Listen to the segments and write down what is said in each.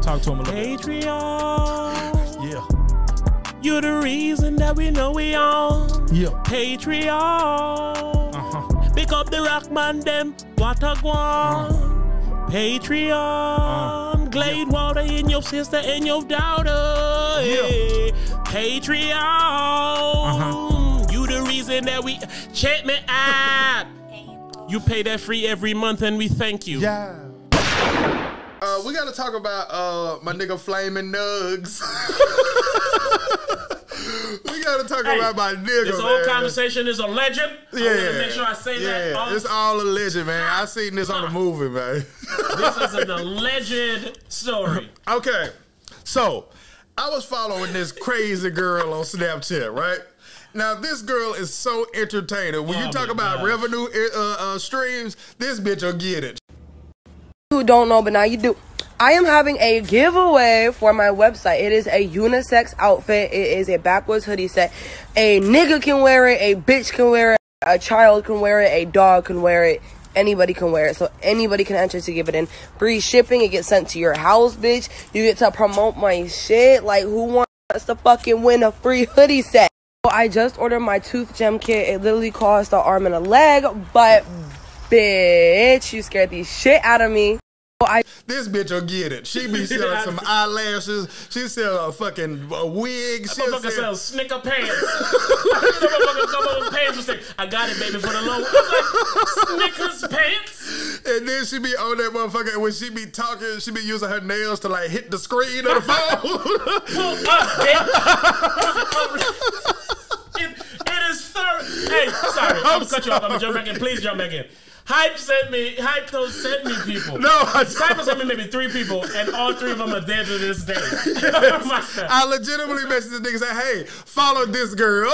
Talk to him a little bit. Patreon. Yeah. You're the reason that we know we on. Yeah. Patreon. Pick up the rock man them. What a guan. Patreon. Glade water in your sister and your daughter. Yeah. Patreon. You the reason that we check me out. You pay that free every month and we thank you. Yeah. We gotta talk about my nigga Flaming Nugs. We gotta talk about my nigga. This whole conversation is a legend. Yeah. I'm gonna make sure I say that. It's all a legend, man. I seen this on the movie, man. This is an alleged story. Okay, so I was following this crazy girl on Snapchat, right? Now, this girl is so entertaining. When you talk about revenue streams, this bitch will get it. Who don't know, but now you do. I am having a giveaway for my website. It is a unisex outfit. It is a backwards hoodie set. A nigga can wear it. A bitch can wear it. A child can wear it. A dog can wear it. Anybody can wear it. So anybody can enter to give it in. Free shipping. It gets sent to your house, bitch. You get to promote my shit. Like, who wants to fucking win a free hoodie set? I just ordered my tooth gem kit. It literally cost an arm and a leg, but bitch, you scared the shit out of me. This bitch will get it. She be selling some eyelashes. She sell a fucking wig. She sell snicker pants. I got it, baby, for the low. Snickers pants. And then she be on that motherfucker. And when she be talking, she be using her nails to like hit the screen of the phone. Pull up, bitch. It is third. Hey, sorry. I'm gonna cut you off. I'm gonna jump back in. Please jump back in. Hype sent me people. No, Hype sent me maybe 3 people, and all 3 of them are dead to this day. I legitimately messaged the nigga and said, hey, follow this girl.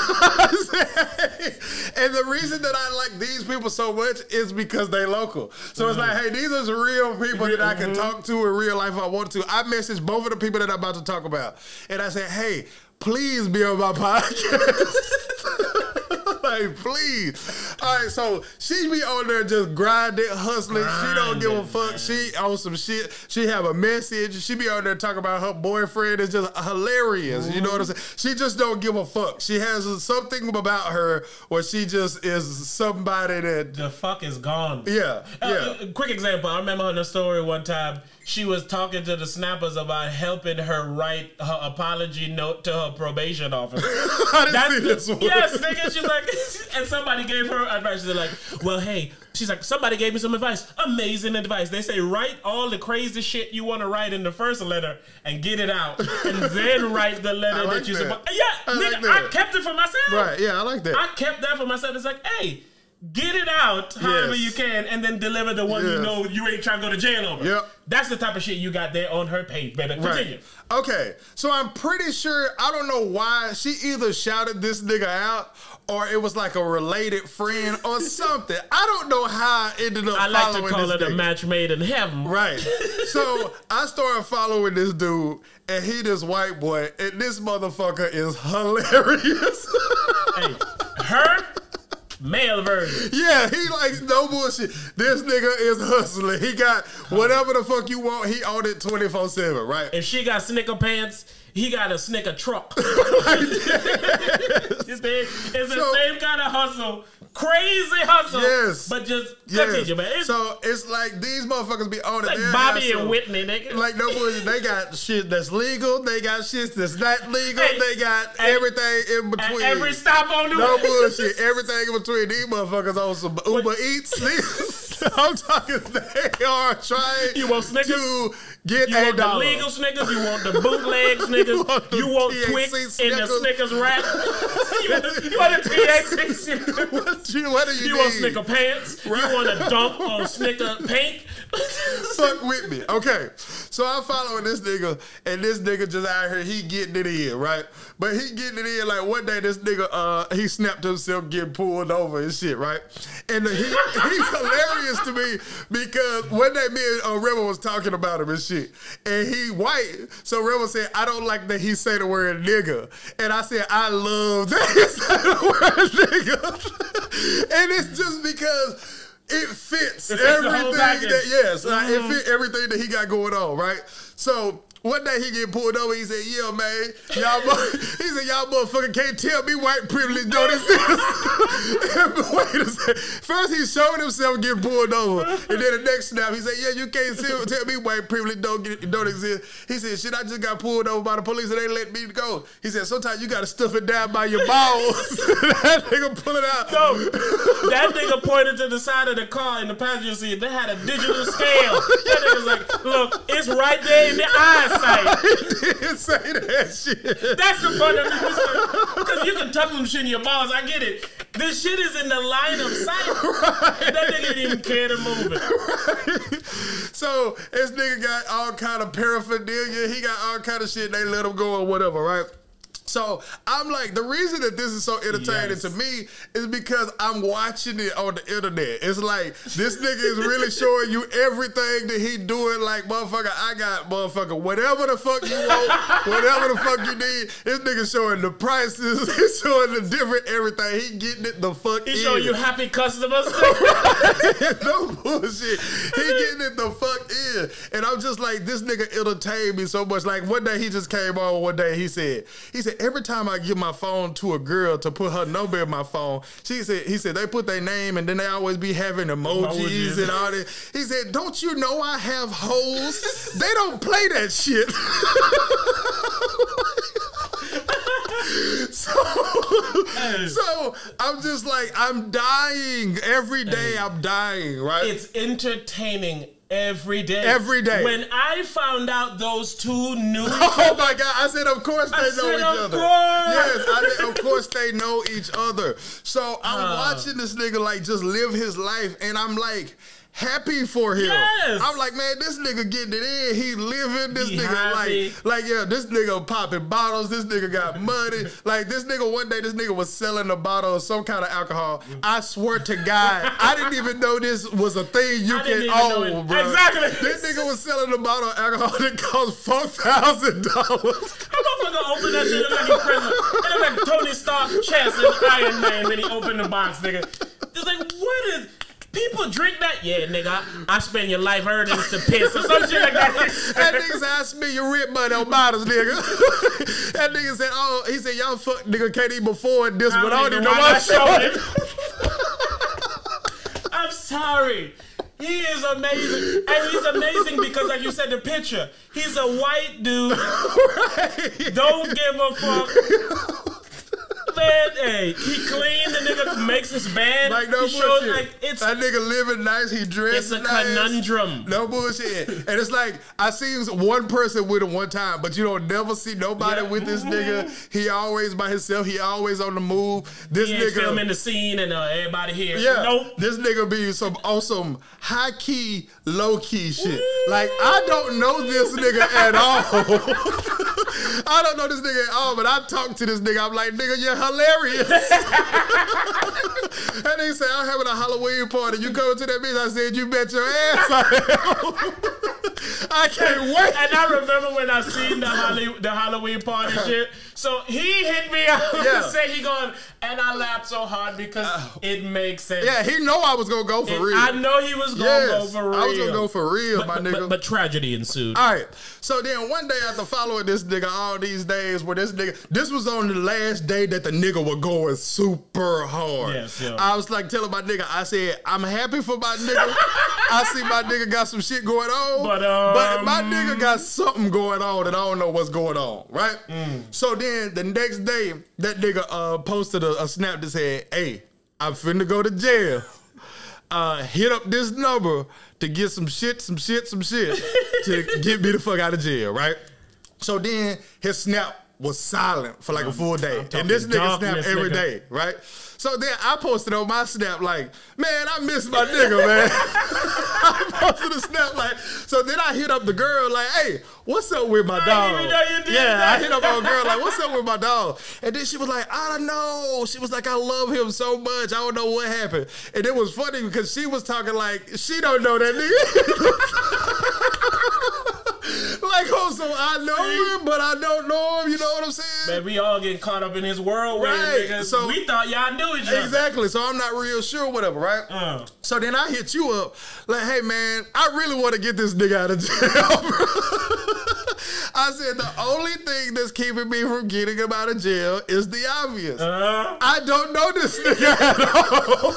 And the reason that I like these people so much is because they local. So it's like, hey, these are real people that I can talk to in real life if I want to. I messaged both of the people that I'm about to talk about. And I said, hey, please be on my podcast. Like, please. All right, so she be on there just grinding, hustling. She don't give a fuck. She on some shit. She have a message. She be on there talking about her boyfriend. It's just hilarious. You know what I'm saying? She just don't give a fuck. She has something about her where she just is somebody that... The fuck is gone. Yeah, quick example. I remember in a story one time, she was talking to the snappers about helping her write her apology note to her probation officer. I didn't see this one. Yes, nigga. She's like, and somebody gave her advice. She's like, well, hey, she's like, somebody gave me some advice. Amazing advice. They say, write all the crazy shit you want to write in the first letter and get it out. And then write the letter that you're supposed to. Yeah, nigga, I kept it for myself. Right, yeah, I like that. I kept that for myself. It's like, hey, get it out however you can, and then deliver the one you know you ain't trying to go to jail over. Yep. That's the type of shit you got there on her page, baby. Continue. Right. Okay, so I'm pretty sure, I don't know why, she either shouted this nigga out or it was like a related friend or something. I don't know how I ended up following this I like to call it nigga. a match made in heaven. Right. So I started following this dude, and he this white boy, and this motherfucker is hilarious. Hey, her male version. Yeah, he like no bullshit. This nigga is hustling. He got whatever the fuck you want. He owned it 24/7, right? If she got snicker pants, he got a snicker truck. It's the same kind of hustle. Crazy hustle. Yes. But just continue, man. So it's like these motherfuckers be on it. Like Bobby and Whitney, nigga. Like no bullshit. They got shit that's legal. They got shit that's not legal. They got everything in between. Every stop on the way. No bullshit. Everything in between. These motherfuckers on some Uber Eats. I'm talking, they are trying you want Snickers? to get you want the legal Snickers, you want the bootleg Snickers, you want Twix in the Snickers wrap. you want the THC What do you need? want Snicker pants, right. You want a dunk on Snicker pink. Fuck with me. Okay. So I'm following this nigga, and this nigga just out here, he getting it in, right? But he getting it in, like one day this nigga, he snapped himself getting pulled over and shit, right? And he's hilarious to me because one day me and Rebel was talking about him and shit. And he white. So Rebel said, I don't like that he say the word nigga. And I said, I love that he say the word nigga. And it's just because It fits It fits the whole everything package. that, yes, it fit everything that he got going on, right? So one day he get pulled over. He said, "Yeah, man, he said, y'all motherfucker can't tell me white privilege don't exist." Wait a second. First he showed himself getting pulled over, and then the next snap he said, "Yeah, you can't tell me white privilege don't exist." He said, "Shit, I just got pulled over by the police and they let me go." He said, "Sometimes you gotta stuff it down by your balls." That nigga pull it out. No, that nigga pointed to the side of the car in the passenger seat. They had a digital scale. That nigga's like, look, it's right there in the eyesight. He didn't say that shit. That's the part of it. Because you can tuck them shit in your balls. I get it. This shit is in the line of sight. Right. And that nigga didn't even care to move it. Right. So this nigga got all kind of paraphernalia. He got all kind of shit. They let him go or whatever, right? So I'm like, the reason that this is so entertaining to me is because I'm watching it on the internet. It's like, this nigga is really showing you everything that he doing. Like, motherfucker, I got motherfucker, whatever the fuck you want, whatever the fuck you need. This nigga showing the prices. He's showing the different everything. He getting it the fuck in. He showing you happy customers. No bullshit. He getting it the fuck in. And I'm just like, this nigga entertained me so much. Like, one day he just came on one day. He said, every time I give my phone to a girl to put her number in my phone, he said they put their name and then they always be having emojis and all that. He said, don't you know I have hoes? They don't play that shit. So I'm just like, I'm dying every day. I'm dying, right? It's entertaining every day. Every day. When I found out those two knew each Oh my God. I said, of course they know each other. Yes, I said, of course they know each other. So I'm watching this nigga like just live his life, and I'm like, happy for him. Yes. I'm like, man, this nigga getting it in. He living. This He nigga happy. like, yeah, this nigga popping bottles. This nigga got money. Like, this nigga, one day, this nigga was selling a bottle of some kind of alcohol. I swear to God, I didn't even know this was a thing you can own, bro. Exactly. This nigga was selling a bottle of alcohol that cost $4,000. How motherfucker open that shit like he present? It look like Tony Stark's chest in Iron Man when he opened the box, nigga. It's like, what is... People drink that? Yeah, nigga, I spend your life earnings to piss or some shit like that. That nigga said, I spend your rent money on bottles, nigga. That nigga said, oh, he said, y'all fuck nigga can't even afford this, but I don't even know why I showed it. I'm sorry. He is amazing. And he's amazing because, like you said, the picture. He's a white dude. Right. Don't give a fuck. Man, hey, he clean. The nigga makes his bed. Like, no he shows, bullshit. like, it's that nigga living nice. He dressed it's a nice. conundrum. No bullshit. And it's like, I seen one person with him one time, but you don't never see nobody with this nigga. He always by himself. He always on the move. This He ain't nigga filming the scene and everybody here. Yeah, Nope. this nigga be some awesome high key, low key shit. Like, I don't know this nigga at all. I don't know this nigga at all, but I talk to this nigga. I'm like, nigga, you're hilarious. And they say, I'm having a Halloween party. You coming to that bitch? I said, you bet your ass I am. I can't wait. And I remember when I seen the Halloween party shit. So he hit me up and said he going, and I laughed so hard because it makes sense. Yeah, he know I was gonna go for real. I know he was gonna go for real. I was gonna go for real, my nigga. But tragedy ensued. All right. So then one day after following this nigga all these days where this was on the last day that the nigga was going super hard. Yes, yeah. I was like telling my nigga, I said, I'm happy for my nigga. I see my nigga got some shit going on. But my nigga got something going on and I don't know what's going on, right? So then the next day, that nigga posted a snap that said, hey, I'm finna go to jail. Hit up this number to get some shit to get me the fuck out of jail, right? So then his snap was silent for like a full day. And this nigga snap every day, right? So then I posted on my snap like, man, I miss my nigga, man. I posted a snap like, so then I hit up the girl like, hey, what's up with my dog? I didn't even know you did that. I hit up on a girl like, what's up with my dog? And then she was like, I don't know. She was like, I love him so much. I don't know what happened. And it was funny because she was talking like, she don't know that nigga. like, oh, so I know him, but I don't know him. You know what I'm saying? Man, we all getting caught up in his whirlwind, Right. nigga. So- we thought y'all knew each other. Exactly. So I'm not real sure, whatever, right? So then I hit you up, like, hey, man, I really want to get this nigga out of jail, bro. I said, the only thing that's keeping me from getting him out of jail is the obvious. I don't know this nigga at all.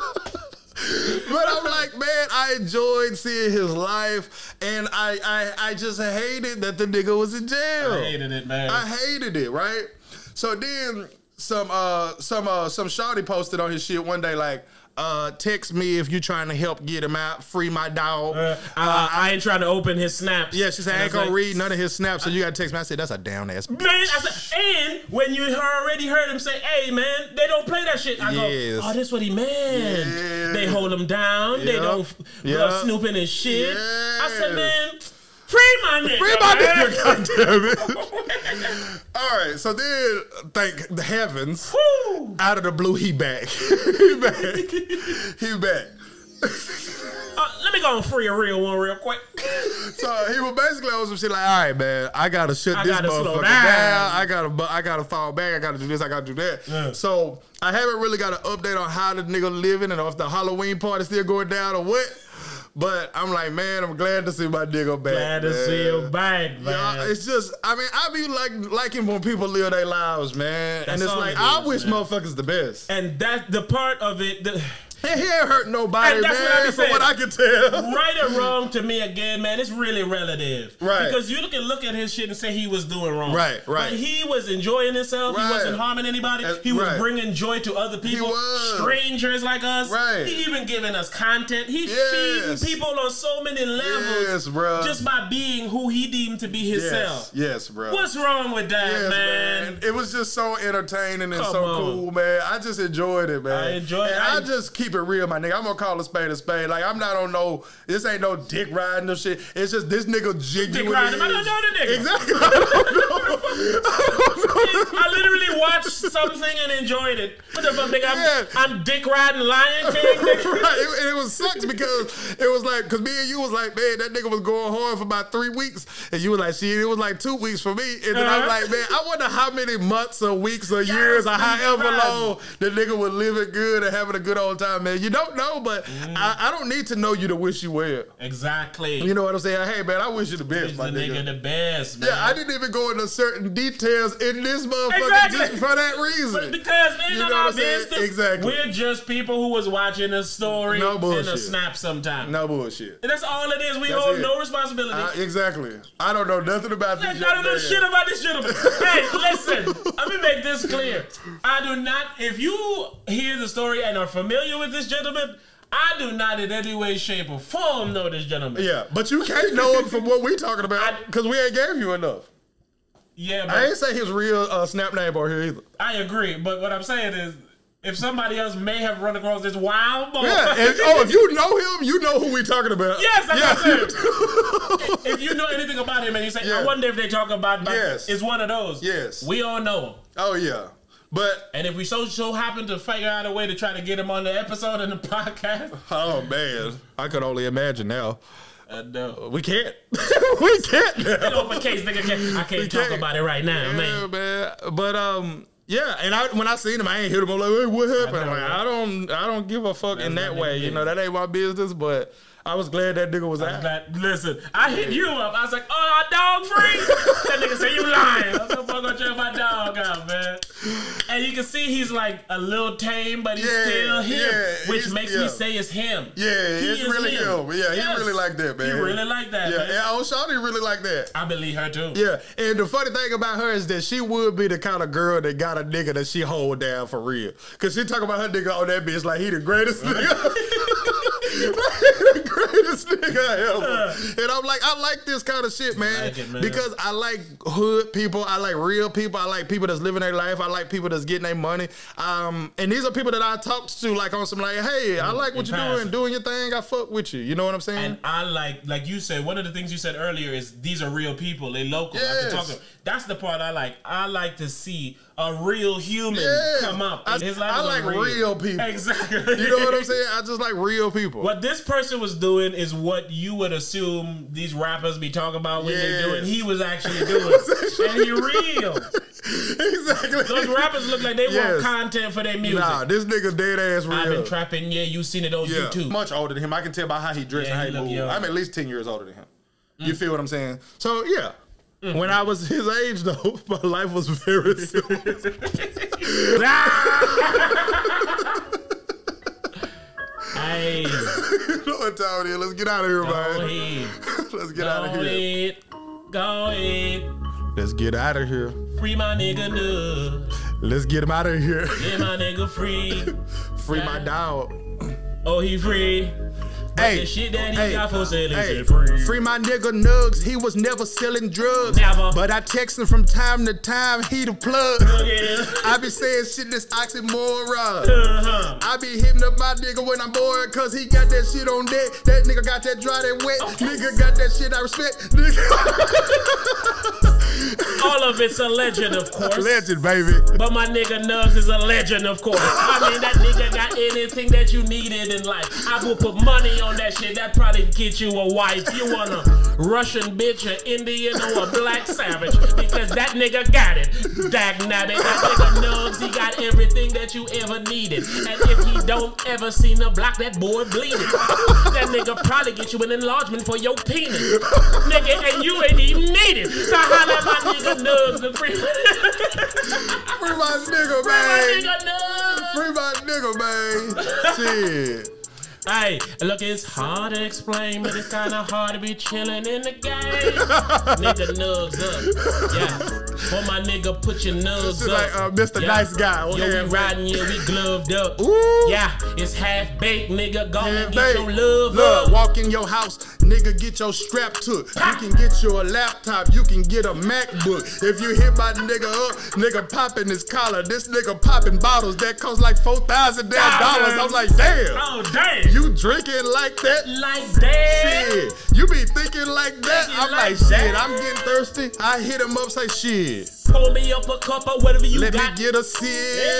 But I'm like, man, I enjoyed seeing his life, and I just hated that the nigga was in jail. I hated it, man. I hated it, right? So then some shawty posted on his shit one day like, text me if you trying to help get him out, free my dog. I ain't trying to open his snaps. Yeah, she said, I ain't gonna read none of his snaps, so you gotta text me. I said, that's a down ass. Man, I said, and when you already heard him say, hey, man, they don't play that shit. I go, oh, this what he meant. Yeah. They hold him down. They don't snoop in his shit. Yeah. I said, man, free my nigga. Free my nigga, goddammit. All right, so then, thank the heavens, out of the blue, he back. He back. He back. Let me go and free a real one real quick. So he was basically on some shit like, all right, man, I gotta shut this gotta slow motherfucker down. down. I gotta fall back. I gotta do this. I gotta do that. Yeah. So I haven't really got an update on how the nigga living and if the Halloween party still going down or what. But I'm like, man, I'm glad to see my nigga back. Glad to see him back, man. Yeah, it's just, I mean, I be liking when people live their lives, man. That's and it's all like, it I is, wish man. motherfuckers the best. And that's the part of it. He ain't hurt nobody, And that's what I man, be from saying. what I can tell. Right or wrong to me again, man, it's really relative. Right. Because you can look at his shit and say he was doing wrong. Right. But he was enjoying himself. Right. He wasn't harming anybody. He was right. bringing joy to other people. was. Strangers like us. Right. He even giving us content. He Yes. feeding people on so many levels. Yes, bro. Just by being who he deemed to be himself. Yes, bro. What's wrong with that, Yes, man? It was just so entertaining and Come so on. cool, man. I just enjoyed it, man. I enjoyed it. And I just keep it real, my nigga. I'm gonna call a spade a spade. Like, I'm not on no, this ain't no dick riding or shit. It's just this nigga genuinely. Dick riding him. I don't know the nigga. Exactly. I don't know. I literally watched something and enjoyed it. What the fuck, nigga? Yeah. I'm dick riding Lion King, nigga. Right. It was sucks because it was like, because me and you was like, man, that nigga was going hard for about 3 weeks. And you was like, shit, it was like 2 weeks for me. And then I'm like, man, I wonder how many months or weeks or years or however long the nigga was living good and having a good old time, man. You don't know, but I don't need to know you to wish you well. Exactly. You know what I'm saying? Hey, man, I wish you the best, He's my the nigga nigga. the best, man. Yeah, I didn't even go into certain details in this motherfucker Exactly. just for that reason. Because it ain't You none know of our what I'm saying? business. Exactly. We're just people who was watching a story No and bullshit. a snap sometime. No bullshit. And that's all it is. We That's hold it. no responsibility. Exactly. I don't know nothing about I this. don't know young shit man. about this gentleman. Hey, listen. Let me make this clear. I do not. If you hear the story and are familiar with this gentleman, I do not in any way, shape, or form know this gentleman. Yeah, but you can't know him from what we talking about because we ain't gave you enough. Yeah, but I ain't say his real snap name on here either. I agree. But what I'm saying is, if somebody else may have run across this wild boy, Yeah, and, if you know him, you know who we talking about. yes, that's Yeah. what I'm saying. If you know anything about him and you say, Yeah. I wonder if they talk about, Yes. it's one of those. Yes. We all know him. Oh yeah, but And if we so happen to figure out a way to try to get him on the episode in the podcast, oh man, I could only imagine now. no. We can't. We can't now. Open case, nigga. I can't talk about it right now, Yeah, man. man. But yeah, and when I seen him, I ain't hit him. I'm like, hey, what happened? know, I'm like, I don't give a fuck in that what way. nigga You know, that ain't my business. But I was glad that nigga was out. Like, listen, I hit you up. I was like, oh, our dog free? That nigga said, you lying. I was like, I'm gonna check my dog out, man. And you can see he's like a little tame, but he's Yeah, still him, yeah, which he's- makes yeah. me say it's him. Yeah, He it's is really him. Yeah, Yes. he really like that, man. He really like that, Yeah, man. and old Shawty really like that. I believe her too. Yeah, and the funny thing about her is that she would be the kind of girl that got a nigga that she hold down for real. Cause she talk about her nigga on that bitch like he the greatest nigga. The greatest nigga ever. And I'm like, I like this kind of shit, man. like it, man. Because I like hood people, I like real people, I like people that's living their life, I like people that's getting their money. And these are people that I talk to like on some like, hey, I like what you're passing. doing your thing, I fuck with you. You know what I'm saying? And I like you said, one of the things you said earlier is these are real people. They local. I can talk to them. That's the part I like. I like to see a real human come up. I like real people. Exactly. You know what I'm saying? I just like real people. What this person was doing is what you would assume these rappers be talking about when they do it. He was actually doing it. And he real. Exactly. Those rappers look like they want content for their music. Nah, this nigga dead ass real. I've been trapping, you seen it on YouTube. Much older than him. I can tell by how he dressed and how he moves. I'm at least 10 years older than him. You feel what I'm saying? So, yeah. When I was his age, though, my life was very simple. Hey. You know what time it is? Let's get out of here, man. Let's get out of here. Go ahead. Let's get out of here. Free my nigga Nugs. Let's get him out of here. Get my nigga free. Free my dog. Oh, he free. Hey, the shit that he got for sale is free. Free my nigga Nugs. He was never selling drugs. Never. But I text him from time to time. He the plug. I be saying shit that's oxymoron. I be hitting up my nigga when I'm bored, cause he got that shit on deck. That nigga got that dry, that wet. Nigga got that shit I respect. All of it's a legend, of course. Legend, baby. But my nigga Nugs is a legend, of course. I mean, that nigga got anything that you needed in life. I will put money on that shit. That probably get you a wife. You want a Russian bitch, an Indian, or a black savage, because that nigga got it. Dag nabbit. That nigga Nugs, he got everything that you ever needed. And if he don't ever seen a block, that boy bleeding. That nigga probably get you an enlargement for your penis. Nigga, and you ain't even need it. So holla at my nigga Nugs and free. Free my nigga, man. Free my nigga, man. Shit. Hey, look, it's hard to explain, but it's kind of hard to be chilling in the game. Nigga Nugs up. Yeah. For my nigga, put your Nugs up. Like Mr. Nice Guy. Yo, we riding, we gloved up. Ooh. Yeah, it's half baked, nigga. Go and get your love up. Walk in your house, nigga, get your strap took. You can get you a laptop, you can get a MacBook. If you hit my nigga up, nigga popping his collar. This nigga popping bottles that cost like $4,000. I'm like, damn. Oh, damn. You drinking like that? Like that? Shit. You be thinking like that? I'm like, shit, I'm getting thirsty. I hit him up, say, shit. Pull me up a cup or whatever you got. Let me get a sip.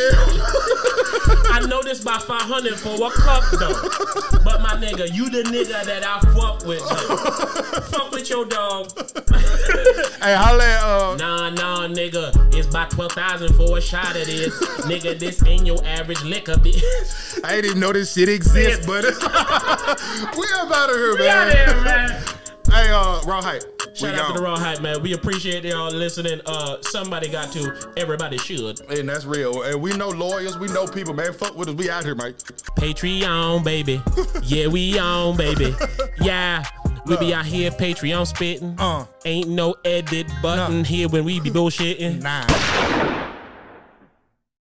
I know this by 500 for a cup though. But my nigga, you the nigga that I fuck with though. Fuck with your dog. Hey, holla at Nah, nigga. It's by 12,000 for a shot of this. Nigga, this ain't your average liquor, bitch. I didn't know this shit exists, but we up out of here, man. We out of here, man. Hey, Raw Hype. Shout out to the Raw Hype, man. We appreciate y'all listening. Somebody got to. Everybody should. And that's real. And we know lawyers. We know people, man. Fuck with us. We out here, mate. Patreon, baby. Yeah, we on, baby. Yeah. We be out here Patreon spitting. Ain't no edit button here when we be bullshitting. Nah.